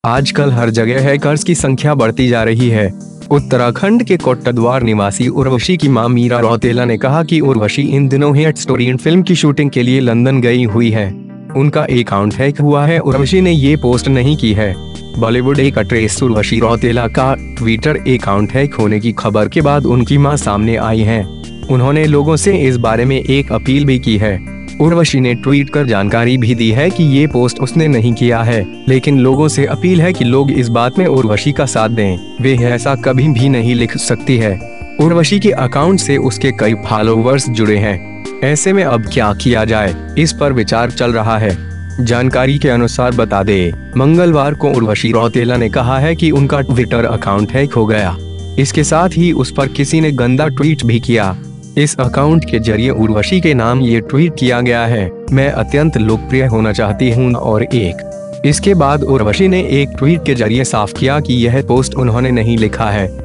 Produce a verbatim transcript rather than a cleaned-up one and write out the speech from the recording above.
आजकल हर जगह हैकर्स की संख्या बढ़ती जा रही है। उत्तराखंड के कोटद्वार निवासी उर्वशी की मां मीरा रौतेला ने कहा कि उर्वशी इन दिनों हिट स्टोरी फिल्म की शूटिंग के लिए लंदन गई हुई है। उनका अकाउंट हैक हुआ है। उर्वशी ने ये पोस्ट नहीं की है। बॉलीवुड एक एक्ट्रेस उर्वशी रौतेला का ट्विटर अकाउंट हैक होने की खबर के बाद उनकी मां सामने आई हैं। उन्होंने लोगों से इस बारे में एक अपील भी की है। उर्वशी ने ट्वीट कर जानकारी भी दी है कि ये पोस्ट उसने नहीं किया है, लेकिन लोगों से अपील है कि लोग इस बात में उर्वशी का साथ दें। वे ऐसा कभी भी नहीं लिख सकती है। उर्वशी के अकाउंट से उसके कई फॉलोवर्स जुड़े हैं। ऐसे में अब क्या किया जाए, इस पर विचार चल रहा है। जानकारी के अनुसार बता दे, मंगलवार को उर्वशी रौतेला ने कहा है कि उनका ट्विटर अकाउंट हैक हो गया। इसके साथ ही उस पर किसी ने गंदा ट्वीट भी किया। इस अकाउंट के जरिए उर्वशी के नाम ये ट्वीट किया गया है, मैं अत्यंत लोकप्रिय होना चाहती हूँ और एक। इसके बाद उर्वशी ने एक ट्वीट के जरिए साफ किया कि यह पोस्ट उन्होंने नहीं लिखा है।